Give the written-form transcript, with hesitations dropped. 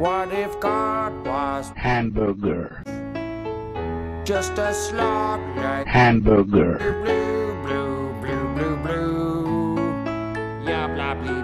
What if God was hamburger, just a slob like hamburger, blue, blue, blue, blue, blue, blue. Yeah, blah, blah.